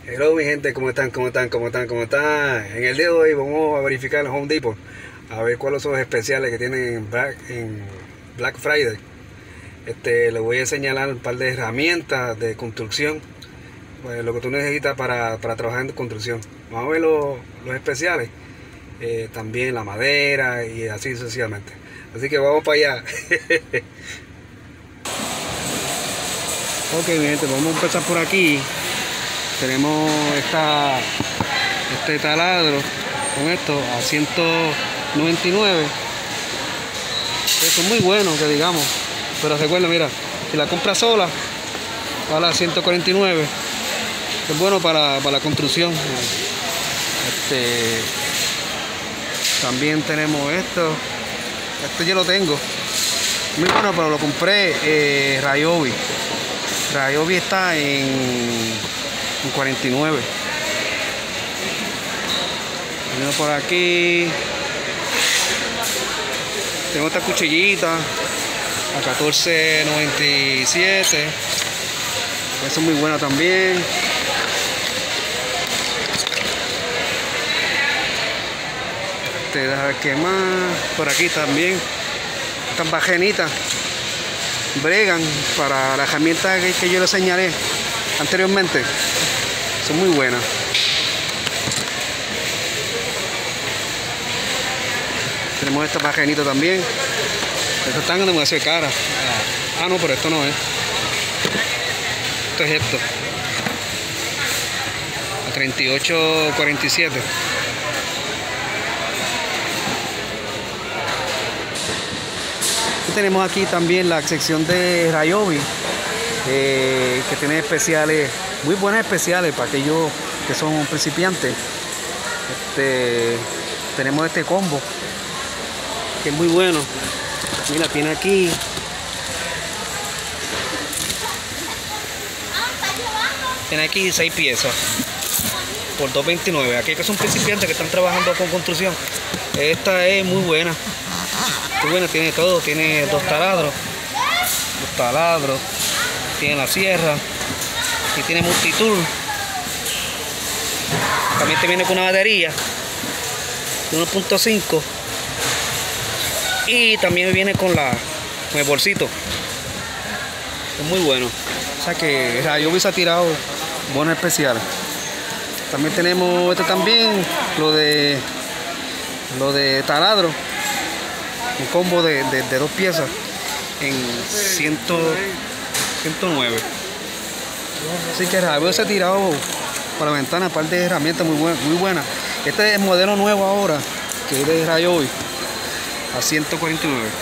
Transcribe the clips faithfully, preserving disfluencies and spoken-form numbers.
Hello mi gente, ¿cómo están? ¿Cómo están? ¿Cómo están? ¿Cómo están? En el día de hoy vamos a verificar el Home Depot, a ver cuáles son los especiales que tienen en Black, en Black Friday. Este, les voy a señalar un par de herramientas de construcción, pues, lo que tú necesitas para, para trabajar en construcción. Vamos a ver los, los especiales, eh, también la madera y así sucesivamente. Así que vamos para allá. Ok mi gente, vamos a empezar por aquí. Tenemos esta, este taladro con esto a ciento noventa y nueve. Eso es muy bueno, que digamos. Pero recuerda, mira, si la compras sola, vale a ciento cuarenta y nueve. Es bueno para, para la construcción. Este, también tenemos esto. Este yo lo tengo. Muy bueno, pero lo compré eh, Ryobi. Ryobi está en en cuarenta y nueve. Venimos por aquí. Tengo esta cuchillita a catorce noventa y siete. Esa es muy buena también. Te deja qué más. Por aquí también. Estas bajenitas bregan para la herramienta que, que yo les señalé anteriormente. Son muy buenas. Tenemos esta pajanita también. Estas están demasiado caras. Ah, no, pero esto no es. Esto es esto. A treinta y ocho cuarenta y siete. Y tenemos aquí también la sección de Ryobi, eh, que tiene especiales, muy buenas especiales para aquellos que son principiantes. Este, tenemos este combo que es muy bueno. Mira, tiene aquí tiene aquí seis piezas por dos veintinueve. Aquí que son principiantes que están trabajando con construcción, esta es muy buena. Muy buena, tiene todo, tiene dos taladros, dos taladros, tiene la sierra y tiene multitool. También te viene con una batería de uno punto cinco y también viene con la con el bolsito. Es muy bueno. O sea que Ryobi se ha tirado buenos especiales. También tenemos este también, lo de lo de taladro, un combo de, de, de dos piezas en ciento nueve. Así que Ryobi se ha tirado por la ventana un par de herramientas muy buenas, muy buenas. Este es el modelo nuevo ahora, que es de Ryobi, a ciento cuarenta y nueve.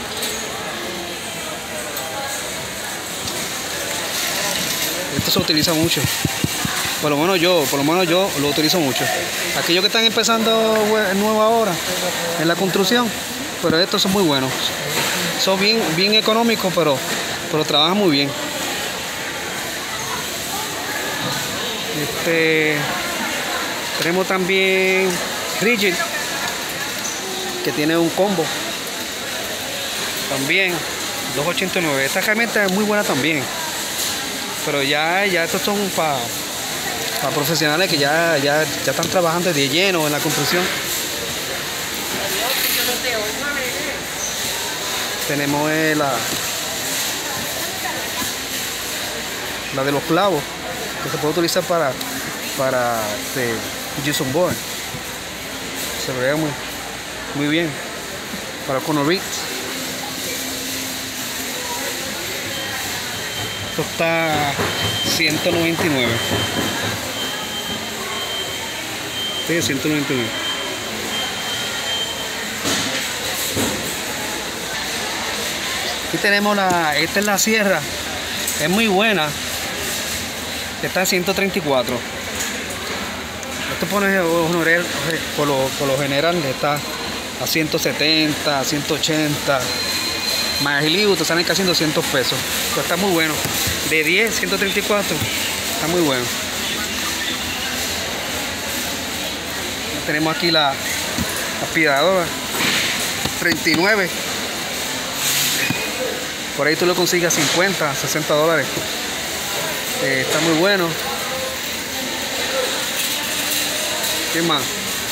Esto se utiliza mucho. Por lo menos yo, por lo menos yo lo utilizo mucho. Aquellos que están empezando nuevo ahora en la construcción, pero estos son muy buenos. Son bien, bien económicos, pero, pero trabajan muy bien. Este, tenemos también Rigid, que tiene un combo también dos ochenta y nueve. Esta herramienta es muy buena también, pero ya, ya estos son para para profesionales que ya, ya, ya están trabajando de lleno en la construcción. Tenemos eh, la, la de los clavos, que se puede utilizar para, para este, gypsum board. Se ve muy, muy bien para corner beats. Esto está ciento noventa y nueve. Sí, ciento noventa y nueve. Aquí tenemos la, esta es la sierra, es muy buena. Está en ciento treinta y cuatro. Esto pone por lo, por lo general está a ciento setenta, a ciento ochenta. Más el I V A te salen casi doscientos pesos. Esto está muy bueno. De diez, ciento treinta y cuatro. Está muy bueno. Tenemos aquí la aspiradora treinta y nueve. Por ahí tú lo consigues a cincuenta, sesenta dólares. Eh, está muy bueno. ¿Qué más?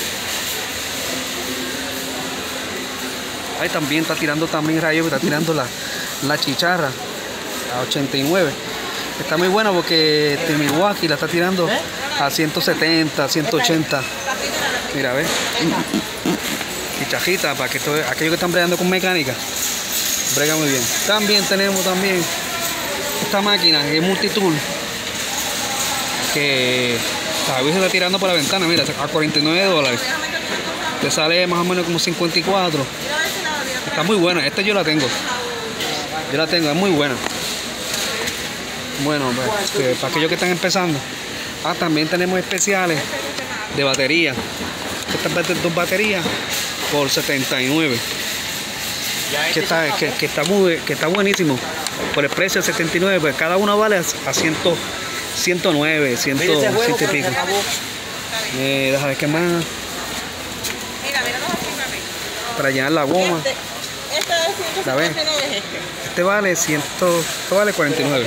Ahí también está tirando también rayos, está tirando la, la chicharra a ochenta y nueve. Está muy bueno porque este Milwaukee la está tirando a ciento setenta, ciento ochenta. Mira, ve. Chicharrita para que todo, aquellos que están bregando con mecánica, brega muy bien. También tenemos también esta máquina que es multitool, que todavía se está tirando por la ventana, mira, a cuarenta y nueve dólares. Te sale más o menos como cincuenta y cuatro. Está muy buena, esta yo la tengo. Yo la tengo, es muy buena. Bueno, pues, que para aquellos que están empezando. Ah, también tenemos especiales de batería. Estas dos baterías por setenta y nueve. Que está, que, que, está muy, que está buenísimo. Por el precio de setenta y nueve, pues cada uno vale a cien, ciento nueve, cien, cien y pico. Eh, déjame ver qué más. Para llenar la goma. Este de ciento setenta y nueve es este. Este vale cien, este vale cuarenta y nueve.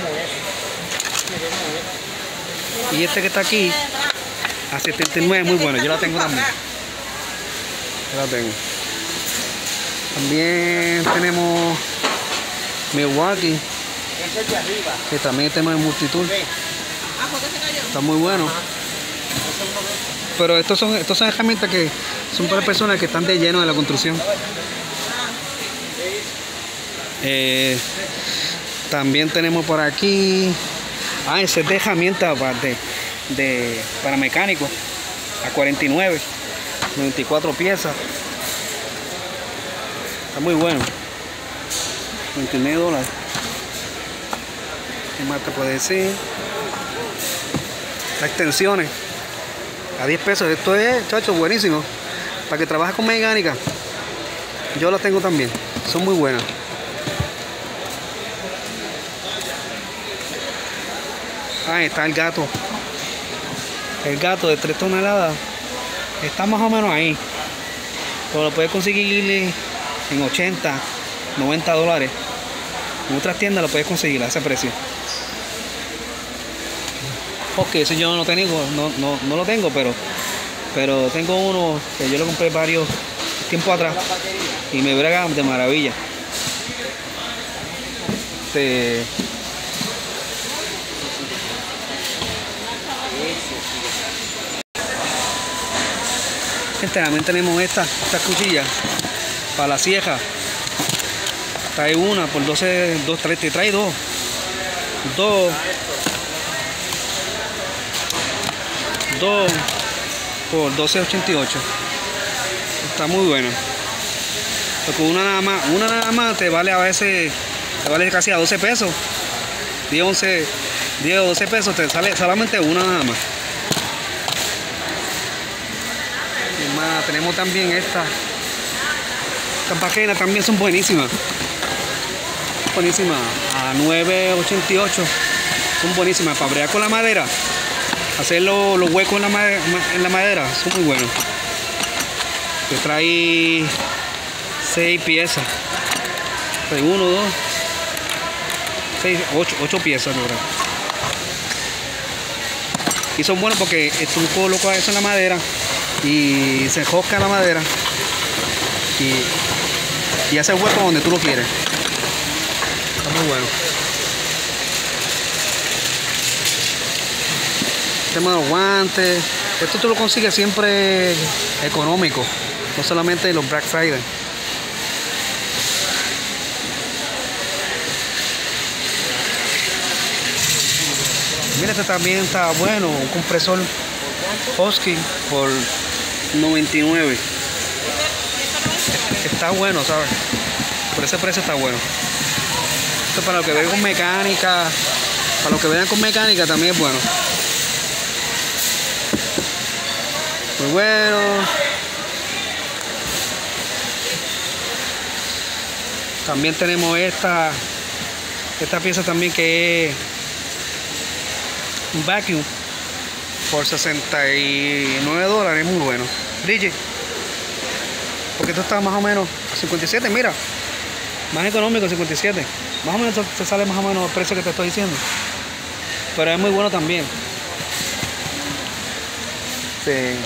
Y este que está aquí a setenta y nueve, muy bueno. Yo la tengo también. Yo la tengo. También tenemos Milwaukee, que también tenemos en multitool. Está muy bueno. Pero estos son, estos son herramientas que son para personas que están de lleno de la construcción. Eh, también tenemos por aquí, ah, ese es de herramientas para, de, de, para mecánicos a cuarenta y nueve, noventa y cuatro piezas. Está muy bueno. noventa y nueve dólares. ¿Qué más te puedo decir? Las extensiones a diez pesos. Esto es, chacho, buenísimo. Para que trabajes con mecánica. Yo las tengo también. Son muy buenas. Ah, está el gato. El gato de tres toneladas. Está más o menos ahí. Pero lo puedes conseguir en ochenta, noventa dólares. En otras tiendas lo puedes conseguir a ese precio. Porque ese yo no tengo, no, no, no lo tengo, pero pero tengo uno que yo lo compré varios tiempo atrás y me brega de maravilla. Este, Este, también tenemos esta, esta cuchilla para la sieja. Trae una por doce, dos, tres, te trae dos. Dos. Dos por doce ochenta y ocho. Está muy bueno. Porque una nada más, una nada más te vale a veces, te vale casi a doce pesos. diez, once, diez o doce pesos te sale solamente una nada más. Tenemos también esta. Estas máquinas también son buenísimas. Buenísimas. A nueve ochenta y ocho. Son buenísimas. Para bregar con la madera. Hacer los, los huecos en la, madera, en la madera. Son muy buenos. Que trae seis piezas. Trae uno, dos. Seis, ocho, ocho piezas, ¿no? Y son buenos porque tú colocas eso en la madera y se enjosca la madera y, y hace el hueco donde tú lo quieres. Está muy bueno. El tema de los guantes, esto tú lo consigues siempre económico, no solamente en los Black Friday. Mira, este también está bueno, un compresor Husky por noventa y nueve. Está bueno, ¿sabes? Por ese precio está bueno. Esto para los que vean con mecánica, para los que vean con mecánica también es bueno. Muy bueno. También tenemos esta, esta pieza también que es un vacuum por sesenta y nueve dólares, muy bueno. Bridget, porque esto está más o menos a cincuenta y siete, mira, más económico, cincuenta y siete, más o menos te sale más o menos el precio que te estoy diciendo, pero es muy bueno también. Este,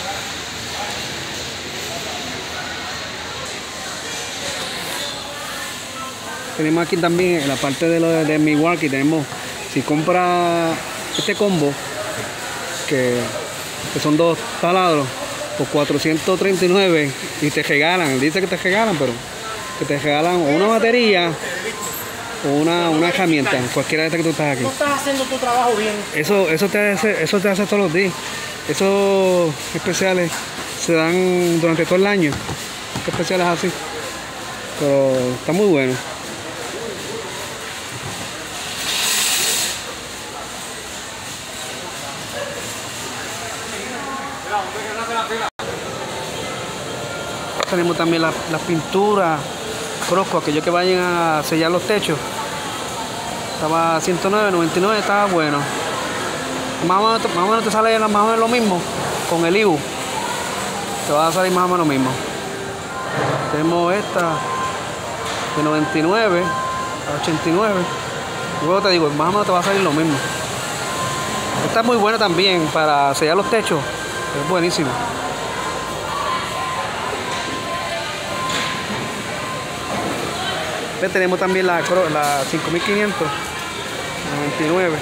tenemos aquí también en la parte de, lo de, de Milwaukee, tenemos, si compra este combo, que, que son dos taladros, por cuatrocientos treinta y nueve, y te regalan, dice que te regalan, pero que te regalan una batería o una, una herramienta, cualquiera de estas que tú estás aquí. No estás haciendo tu trabajo bien. Eso, eso, te hace, eso te hace todos los días. Esos especiales se dan durante todo el año. Especiales así. Pero está muy bueno. Tenemos también las la pinturas Crosco, aquellos que vayan a sellar los techos. Estaba a ciento nueve, noventa y nueve, estaba bueno. Más o menos, más o menos te sale más o menos lo mismo con el I B U. Te va a salir más o menos lo mismo. Tenemos esta de noventa y nueve a ochenta y nueve. Luego te digo, más o menos te va a salir lo mismo. Esta es muy buena también para sellar los techos. Es buenísima. Tenemos también la, la cinco mil quinientos noventa y nueve.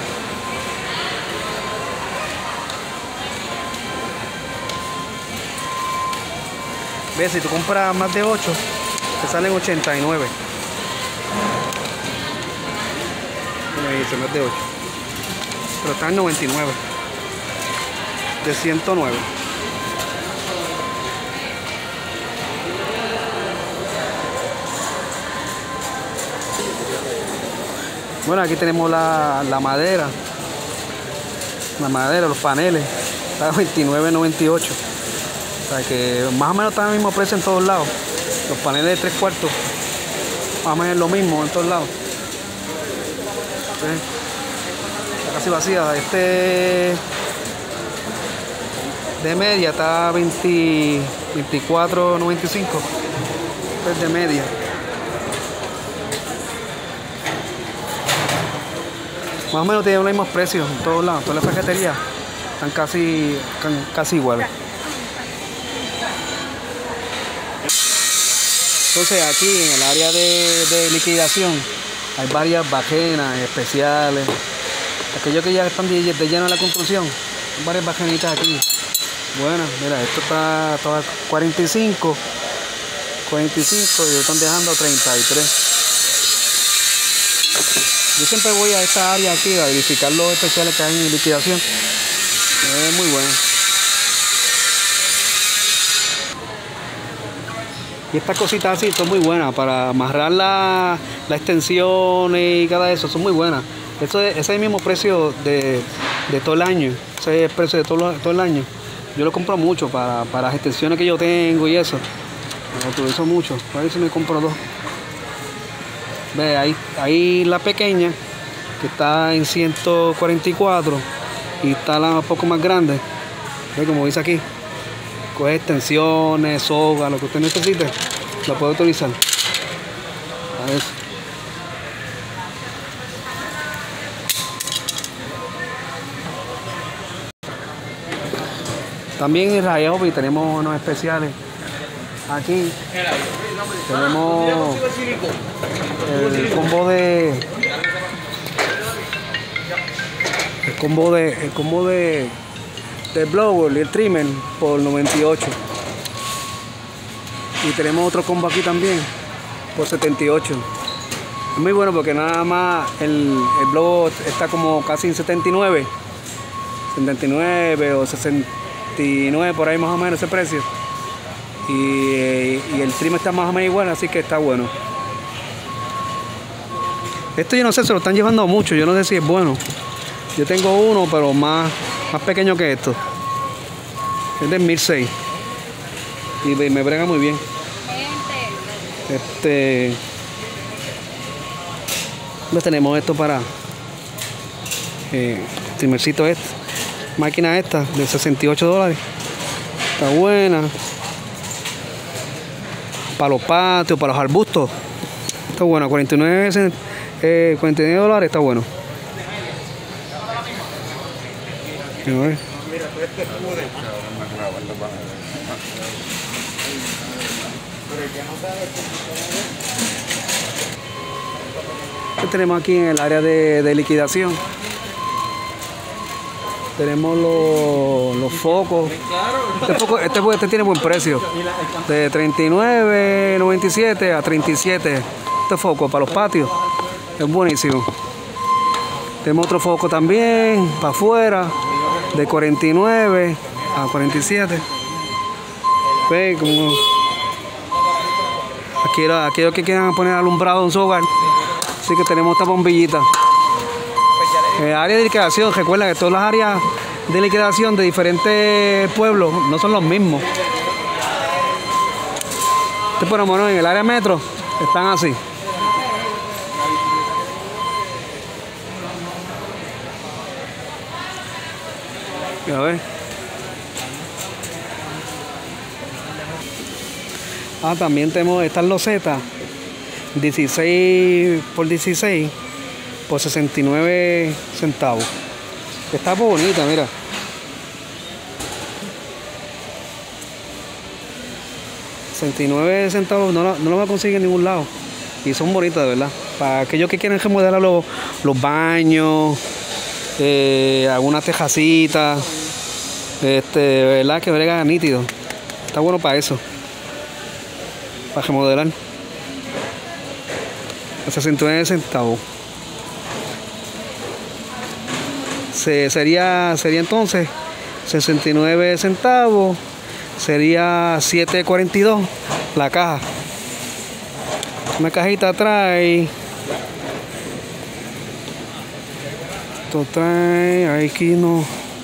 ¿Ves? Si tú compras más de ocho, te salen ochenta y nueve. Me dice más de ocho. Pero está en noventa y nueve. De ciento nueve. Bueno, aquí tenemos la, la madera, la madera, los paneles, está a veintinueve noventa y ocho. O sea que más o menos está al mismo precio en todos lados. Los paneles de tres cuartos, más o menos lo mismo en todos lados. ¿Sí? Está casi vacía. Este de media está a veinte, veinticuatro noventa y cinco. Este es de media. Más o menos tienen los mismos precios en todos lados, todas las paqueterías están casi, están casi iguales. Entonces aquí en el área de, de liquidación hay varias bajenas especiales. Aquellos que ya están de, de lleno de la construcción, hay varias bajenitas aquí. Bueno, mira, esto está, está a cuarenta y cinco, cuarenta y cinco y lo están dejando a treinta y tres. Yo siempre voy a esta área aquí a verificar los especiales que hay en liquidación. Es muy bueno. Y estas cositas así son muy buenas para amarrar las la extensiones y cada eso, son muy buenas. Eso es, ese es el mismo precio de, de todo el año. Ese es el precio de todo, todo el año. Yo lo compro mucho para, para las extensiones que yo tengo y eso. Lo utilizo mucho. A ver si me compro dos. Ve, ahí, ahí la pequeña, que está en ciento cuarenta y cuatro, y está la un poco más grande. Ve, como dice aquí, coge extensiones, soga, lo que usted necesite, lo puede utilizar. A ver. También en Ryobi tenemos unos especiales. Aquí tenemos el combo de el combo de el combo de del blower y el trimmer por noventa y ocho, y tenemos otro combo aquí también por setenta y ocho. Es muy bueno porque nada más el, el blower está como casi en setenta y nueve, setenta y nueve o sesenta y nueve, por ahí más o menos ese precio. Y, y el trim está más o menos igual, así que está bueno. Esto yo no sé, se lo están llevando mucho, yo no sé si es bueno. Yo tengo uno, pero más, más pequeño que esto. Es de mil seis. Y me brega muy bien. Este. Pues tenemos esto para eh, trimercito este. Máquina esta de sesenta y ocho dólares. Está buena. Para los patios, para los arbustos. Está bueno, cuarenta y nueve, eh, cuarenta y nueve dólares, está bueno. A ver. ¿Qué tenemos aquí en el área de, de liquidación? Tenemos los, los focos. Este foco, este, este tiene buen precio. De treinta y nueve noventa y siete a treinta y siete. Este foco para los patios. Es buenísimo. Tenemos otro foco también para afuera. De cuarenta y nueve a cuarenta y siete. Ven como aquí aquellos que quieran poner alumbrado en su hogar. Así que tenemos esta bombillita. El área de liquidación, recuerda que todas las áreas de liquidación de diferentes pueblos no son los mismos. Este, por lo menos en el área metro están así. A ver. Ah, también tenemos estas losetas dieciséis por dieciséis por sesenta y nueve centavos. Está bonita, mira. sesenta y nueve centavos no, no lo va a conseguir en ningún lado. Y son bonitas, de verdad. Para aquellos que quieren remodelar los, los baños, eh, algunas tejacitas, este, de verdad que brega nítido. Está bueno para eso. Para remodelar. sesenta y nueve centavos. Se, sería, sería entonces sesenta y nueve centavos. Sería siete cuarenta y dos la caja. Una cajita trae. Esto trae. Aquí no.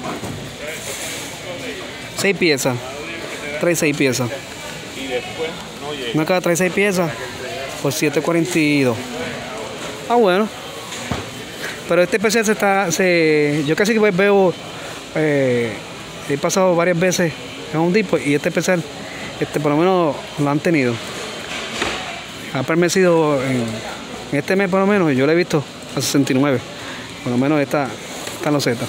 seis piezas. Trae seis piezas. Una caja trae seis piezas. Por siete cuarenta y dos. Ah, bueno. Pero este especial se está. Se, yo casi que veo. Eh, he pasado varias veces en un tipo y este especial, este por lo menos lo han tenido. Ha permanecido en, en este mes por lo menos, yo lo he visto a sesenta y nueve. Por lo menos esta, esta loseta.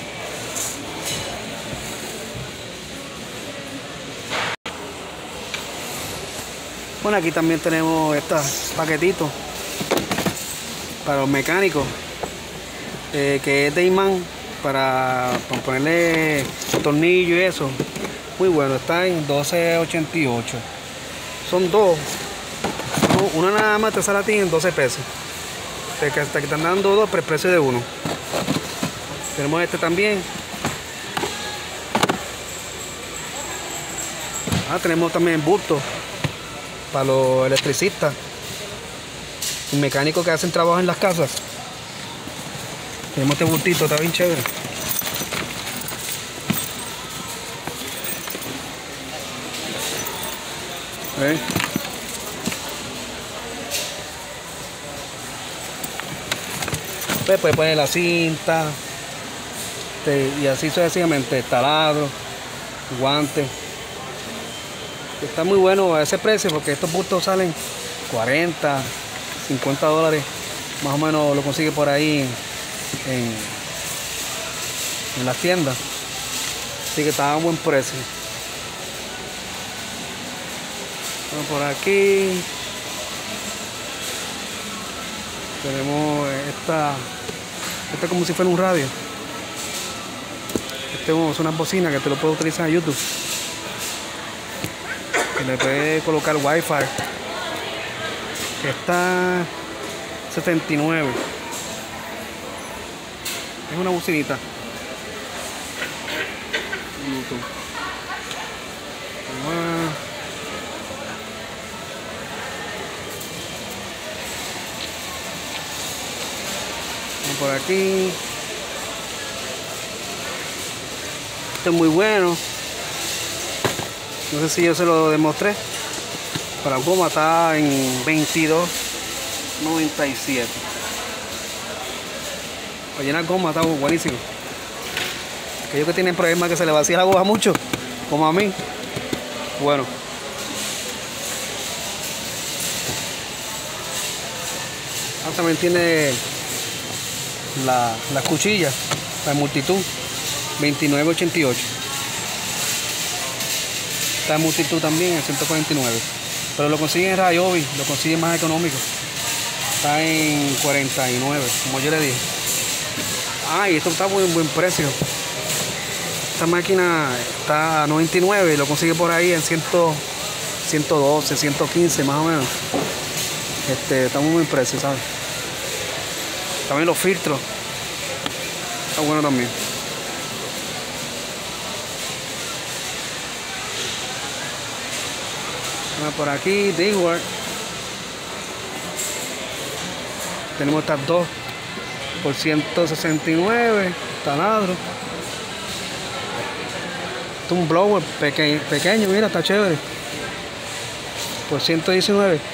Bueno, aquí también tenemos estos paquetitos para los mecánicos, eh, que es de imán para, para ponerle tornillo y eso. Muy bueno, está en doce ochenta y ocho. Son dos. Una nada más te sale a ti en doce pesos. Te, te están dando dos por el precio de uno. Tenemos este también. Ah, tenemos también bultos para los electricistas y mecánicos que hacen trabajo en las casas. Tenemos este bultito, está bien chévere. ¿Eh? Pues puede poner la cinta este, y así sucesivamente, taladro, guantes. Está muy bueno a ese precio porque estos bultos salen cuarenta, cincuenta dólares, más o menos lo consigue por ahí en, en las tiendas. Así que está a un buen precio. Vamos por aquí. Tenemos esta, esta como si fuera un radio. Este es una bocina que te lo puedes utilizar en YouTube. Que le puedes colocar wifi. Está setenta y nueve. Es una bocinita. YouTube. Por aquí. Este es muy bueno. No sé si yo se lo demostré. Para goma está en veintidós noventa y siete. Para llenar goma está buenísimo. Aquellos que tienen problemas que se les vacía la goma mucho, como a mí. Bueno. Ah, también tiene La, la cuchilla, la multitud, veintinueve ochenta y ocho. Está multitud también en ciento cuarenta y nueve. Pero lo consiguen en Ryobi, lo consiguen más económico. Está en cuarenta y nueve, como yo le dije. Ah, y esto está a buen, buen precio. Esta máquina está a noventa y nueve y lo consigue por ahí en cien, ciento doce, ciento quince más o menos. Este, está muy buen precio, ¿sabes? También los filtros. Está bueno también. Por aquí, Dingward. Tenemos estas dos por ciento sesenta y nueve, taladro. Esto es un blower peque pequeño, mira, está chévere. Por ciento diecinueve.